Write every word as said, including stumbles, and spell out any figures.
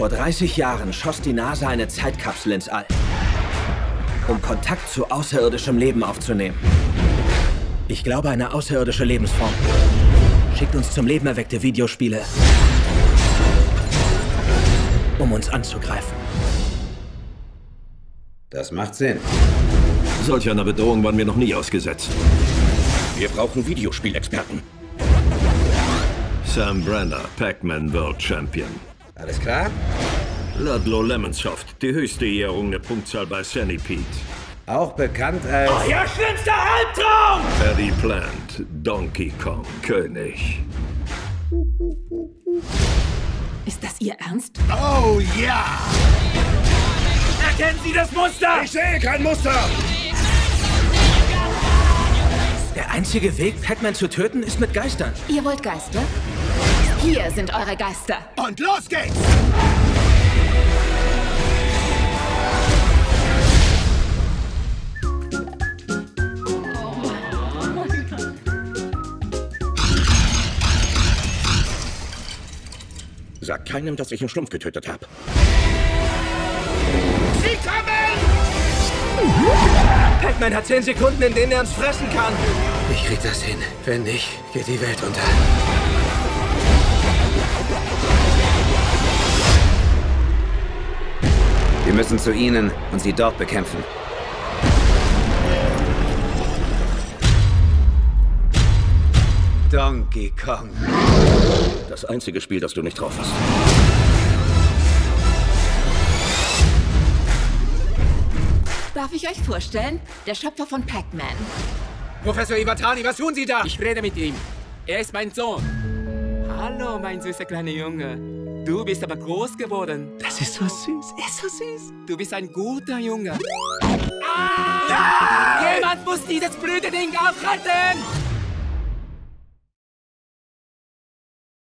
Vor dreißig Jahren schoss die NASA eine Zeitkapsel ins All, um Kontakt zu außerirdischem Leben aufzunehmen. Ich glaube, eine außerirdische Lebensform schickt uns zum Leben erweckte Videospiele, um uns anzugreifen. Das macht Sinn. Solch einer Bedrohung waren wir noch nie ausgesetzt. Wir brauchen Videospielexperten. Sam Brenner, Pac-Man World Champion. Alles klar? Ludlow Lemonsoft, die höchste ehrungene Punktzahl bei Centipede. Auch bekannt als... Euer schlimmster Albtraum! Eddie Plant, Donkey Kong, König. Ist das Ihr Ernst? Oh ja! Erkennen Sie das Muster? Ich sehe kein Muster! Der einzige Weg, Pac-Man zu töten, ist mit Geistern. Ihr wollt Geister? Hier sind eure Geister. Und los geht's! Sag keinem, dass ich einen Schlumpf getötet habe. Sie kommen! Pac-Man hat zehn Sekunden, in denen er uns fressen kann. Ich krieg das hin. Wenn nicht, geht die Welt unter. Wir müssen zu ihnen und sie dort bekämpfen. Donkey Kong. Das einzige Spiel, das du nicht drauf hast. Darf ich euch vorstellen? Der Schöpfer von Pac-Man. Professor Iwatani, was tun Sie da? Ich rede mit ihm. Er ist mein Sohn. Hallo, mein süßer kleiner Junge. Du bist aber groß geworden. Das ist so süß. Er ist so süß. Du bist ein guter Junge. Ah! Ja! Jemand muss dieses blöde Ding aufhalten!